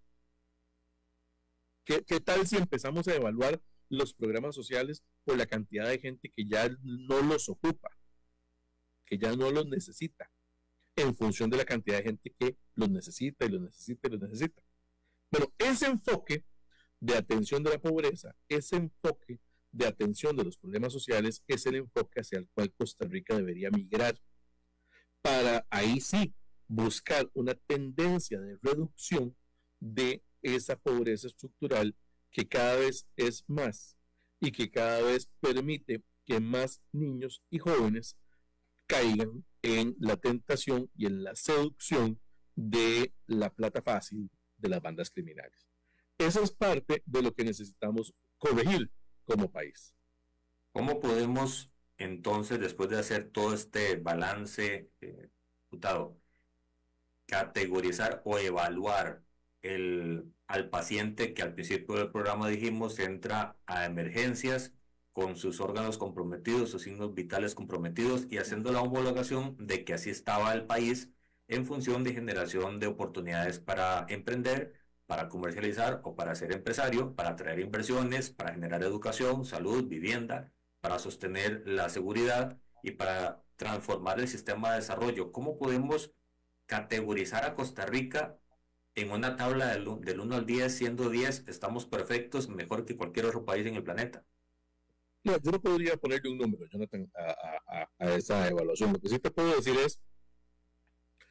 ¿Qué, ¿Qué tal si empezamos a evaluar los programas sociales por la cantidad de gente que ya no los ocupa, que ya no los necesita, en función de la cantidad de gente que los necesita y los necesita y los necesita? Bueno, ese enfoque de atención de la pobreza, ese enfoque de atención de los problemas sociales, es el enfoque hacia el cual Costa Rica debería migrar, para ahí sí buscar una tendencia de reducción de esa pobreza estructural que cada vez es más y que cada vez permite que más niños y jóvenes caigan en la tentación y en la seducción de la plata fácil de las bandas criminales. Esa es parte de lo que necesitamos corregir como país. ¿Cómo podemos entonces, después de hacer todo este balance, eh, diputado, categorizar o evaluar el, al paciente que al principio del programa dijimos entra a emergencias con sus órganos comprometidos, sus signos vitales comprometidos, y haciendo la homologación de que así estaba el país en función de generación de oportunidades para emprender, para comercializar o para ser empresario, para atraer inversiones, para generar educación, salud, vivienda, para sostener la seguridad y para transformar el sistema de desarrollo? ¿Cómo podemos categorizar a Costa Rica en una tabla del, del uno al diez, siendo diez estamos perfectos, mejor que cualquier otro país en el planeta? No, yo no podría ponerle un número, Jonathan, a, a, a esa evaluación. Lo que sí te puedo decir es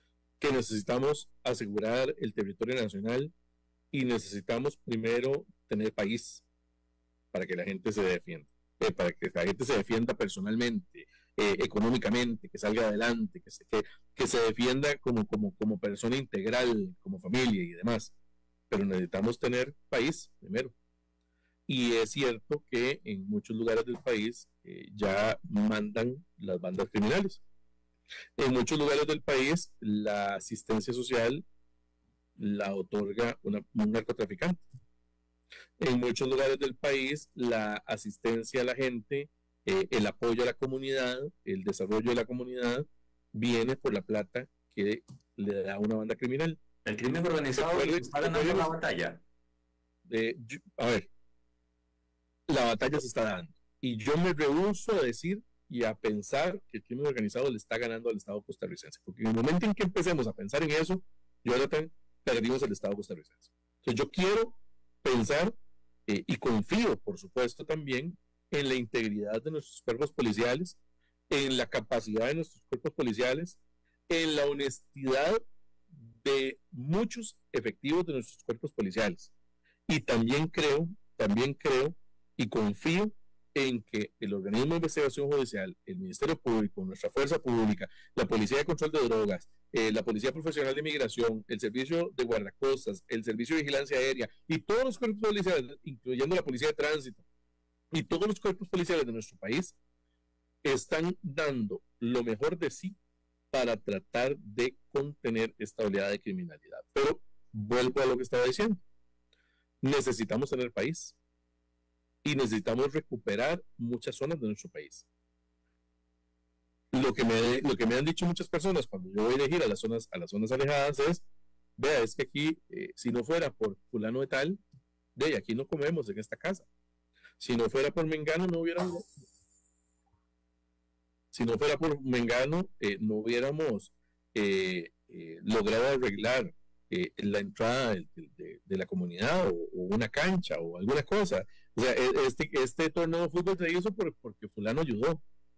que necesitamos asegurar el territorio nacional y necesitamos primero tener país para que la gente se defienda, eh, para que la gente se defienda personalmente, eh, económicamente, que salga adelante, que se, que, que se defienda como, como, como persona integral, como familia y demás. Pero necesitamos tener país primero. Y es cierto que en muchos lugares del país eh, ya mandan las bandas criminales. En muchos lugares del país la asistencia social la otorga una, un narcotraficante. En muchos lugares del país la asistencia a la gente, eh, el apoyo a la comunidad, el desarrollo de la comunidad viene por la plata que le da una banda criminal. El crimen organizado está ganando la batalla. Eh, yo, a ver, la batalla se está dando. Y yo me rehúso a decir y a pensar que el crimen organizado le está ganando al Estado costarricense. Porque en el momento en que empecemos a pensar en eso, Jonathan, perdimos el Estado costarricense. Entonces yo quiero pensar eh, y confío, por supuesto, también en la integridad de nuestros cuerpos policiales, en la capacidad de nuestros cuerpos policiales, en la honestidad de muchos efectivos de nuestros cuerpos policiales. Y también creo, también creo y confío en que el organismo de investigación judicial, el Ministerio Público, nuestra fuerza pública, la Policía de Control de Drogas, eh, la Policía Profesional de Migración, el Servicio de Guardacostas, el Servicio de Vigilancia Aérea y todos los cuerpos policiales, incluyendo la Policía de Tránsito y todos los cuerpos policiales de nuestro país, están dando lo mejor de sí para tratar de contener esta oleada de criminalidad. Pero vuelvo a lo que estaba diciendo. Necesitamos tener país y necesitamos recuperar muchas zonas de nuestro país. Lo que me, lo que me han dicho muchas personas cuando yo voy a elegir a las zonas, a las zonas alejadas es, vea, es que aquí, eh, si no fuera por fulano de tal, de aquí no comemos en esta casa. Si no fuera por Mengano, no hubiéramos... Si no fuera por Mengano, eh, no hubiéramos eh, eh, logrado arreglar eh, la entrada de, de, de la comunidad o, o una cancha o alguna cosa. O sea, este, este torneo de fútbol se hizo por, porque fulano ayudó.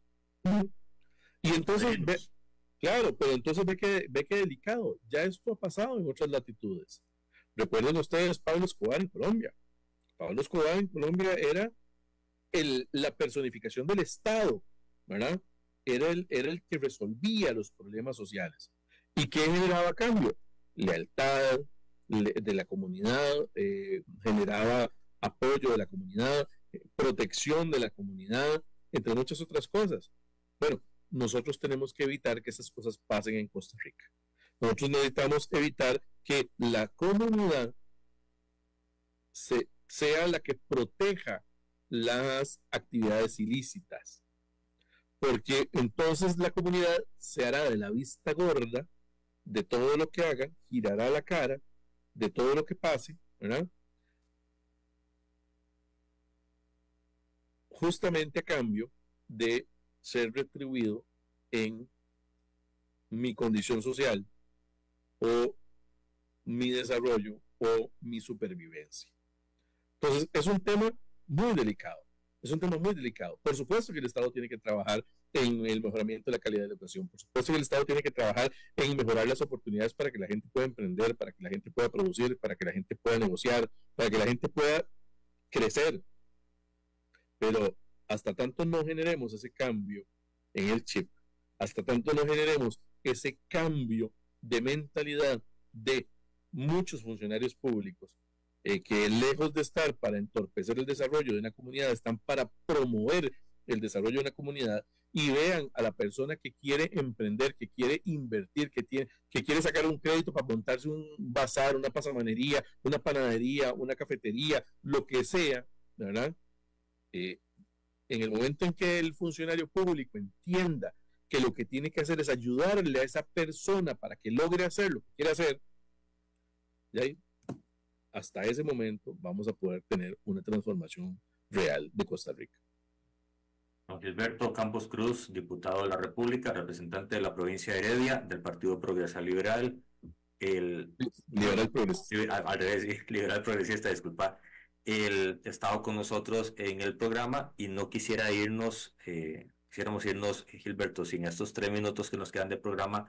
Y entonces, ve, claro, pero entonces ve que, ve que delicado. Ya esto ha pasado en otras latitudes. Recuerden ustedes Pablo Escobar en Colombia. Pablo Escobar en Colombia era el, la personificación del Estado, ¿verdad? Era el, era el que resolvía los problemas sociales. ¿Y qué generaba a cambio? Lealtad le, de la comunidad, eh, generaba apoyo de la comunidad, eh, protección de la comunidad, entre muchas otras cosas. Bueno, nosotros tenemos que evitar que esas cosas pasen en Costa Rica. Nosotros necesitamos evitar que la comunidad se, sea la que proteja las actividades ilícitas, porque entonces la comunidad se hará de la vista gorda de todo lo que hagan, girará la cara de todo lo que pase, ¿verdad? Justamente a cambio de ser retribuido en mi condición social o mi desarrollo o mi supervivencia. Entonces, es un tema muy delicado. Es un tema muy delicado. Por supuesto que el Estado tiene que trabajar en el mejoramiento de la calidad de la educación. Por supuesto que el Estado tiene que trabajar en mejorar las oportunidades para que la gente pueda emprender, para que la gente pueda producir, para que la gente pueda negociar, para que la gente pueda crecer. Pero hasta tanto no generemos ese cambio en el chip, hasta tanto no generemos ese cambio de mentalidad de muchos funcionarios públicos, eh, que lejos de estar para entorpecer el desarrollo de una comunidad, están para promover el desarrollo de una comunidad, y vean a la persona que quiere emprender, que quiere invertir, que, tiene, que quiere sacar un crédito para montarse un bazar, una pasamanería, una panadería, una cafetería, lo que sea, ¿verdad? Eh, en el momento en que el funcionario público entienda que lo que tiene que hacer es ayudarle a esa persona para que logre hacer lo que quiere hacer, y ahí, hasta ese momento vamos a poder tener una transformación real de Costa Rica. Don Gilberto Campos Cruz, diputado de la República, representante de la provincia de Heredia, del Partido Progresista Liberal, el Liberal Progresista, al revés, Liberal Progresista, disculpa, el estado con nosotros en el programa, y no quisiera irnos, eh, quisiéramos irnos, Gilberto, sin estos tres minutos que nos quedan de programa,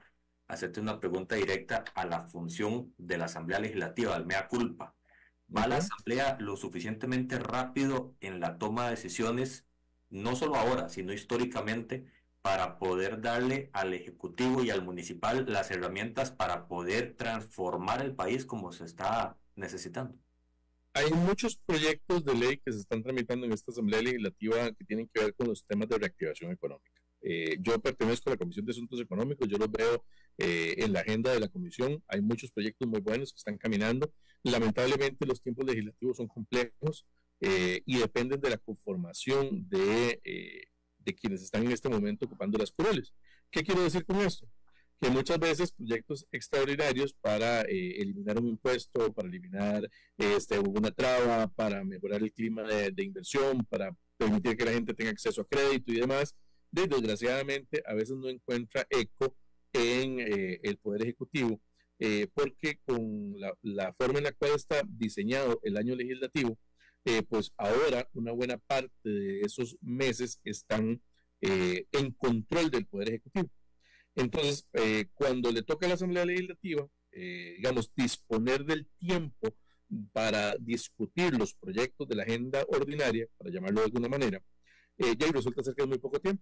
hacerte una pregunta directa a la función de la Asamblea Legislativa, al mea culpa. ¿Va la Asamblea lo suficientemente rápido en la toma de decisiones, no solo ahora, sino históricamente, para poder darle al Ejecutivo y al Municipal las herramientas para poder transformar el país como se está necesitando? Hay muchos proyectos de ley que se están tramitando en esta Asamblea Legislativa que tienen que ver con los temas de reactivación económica. Eh, yo pertenezco a la Comisión de Asuntos Económicos, yo los veo eh, en la agenda de la Comisión. Hay muchos proyectos muy buenos que están caminando. Lamentablemente los tiempos legislativos son complejos eh, y dependen de la conformación de, eh, de quienes están en este momento ocupando las curules. ¿Qué quiero decir con esto? Que muchas veces proyectos extraordinarios para eh, eliminar un impuesto, para eliminar este, una traba, para mejorar el clima de, de inversión, para permitir que la gente tenga acceso a crédito y demás, desgraciadamente a veces no encuentra eco en eh, el Poder Ejecutivo, eh, porque con la, la forma en la cual está diseñado el año legislativo, eh, pues ahora una buena parte de esos meses están eh, en control del Poder Ejecutivo. Entonces, eh, cuando le toca a la Asamblea Legislativa, eh, digamos, disponer del tiempo para discutir los proyectos de la agenda ordinaria, para llamarlo de alguna manera, eh, ya resulta ser que es muy poco tiempo.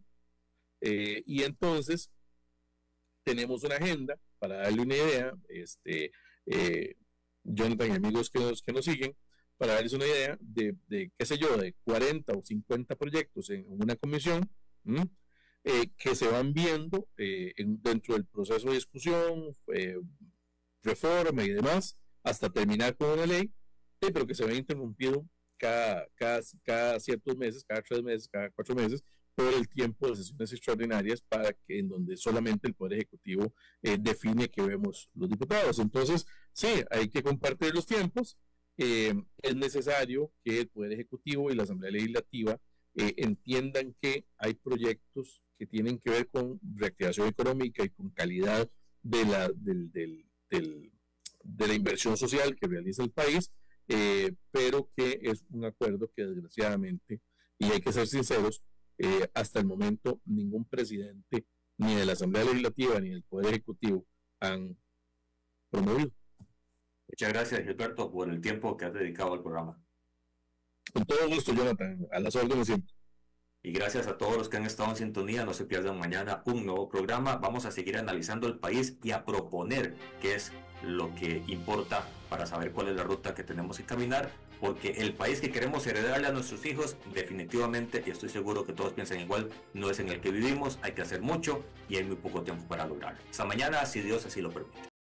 Eh, y entonces, tenemos una agenda, para darle una idea, este, eh, Jonathan y amigos que nos, que nos siguen, para darles una idea de, de, qué sé yo, de cuarenta o cincuenta proyectos en una comisión, ¿m? Eh, que se van viendo eh, en, dentro del proceso de discusión, eh, reforma y demás, hasta terminar con una ley, eh, pero que se va interrumpido cada, cada, cada ciertos meses, cada tres meses, cada cuatro meses, por el tiempo de sesiones extraordinarias, para que en donde solamente el Poder Ejecutivo eh, define qué vemos los diputados. Entonces, sí, hay que compartir los tiempos. Eh, es necesario que el Poder Ejecutivo y la Asamblea Legislativa eh, entiendan que hay proyectos que tienen que ver con reactivación económica y con calidad de la, del, del, del, de la inversión social que realiza el país, eh, pero que es un acuerdo que desgraciadamente, y hay que ser sinceros, eh, hasta el momento ningún presidente, ni de la Asamblea Legislativa, ni del Poder Ejecutivo han promovido. Muchas gracias, Gilberto, por el tiempo que has dedicado al programa. Con todo gusto, Jonathan, a las órdenes siempre. Y gracias a todos los que han estado en sintonía. No se pierdan mañana un nuevo programa. Vamos a seguir analizando el país y a proponer qué es lo que importa para saber cuál es la ruta que tenemos que caminar, porque el país que queremos heredarle a nuestros hijos, definitivamente, y estoy seguro que todos piensan igual, no es en el que vivimos. Hay que hacer mucho y hay muy poco tiempo para lograrlo. Hasta mañana, si Dios así lo permite.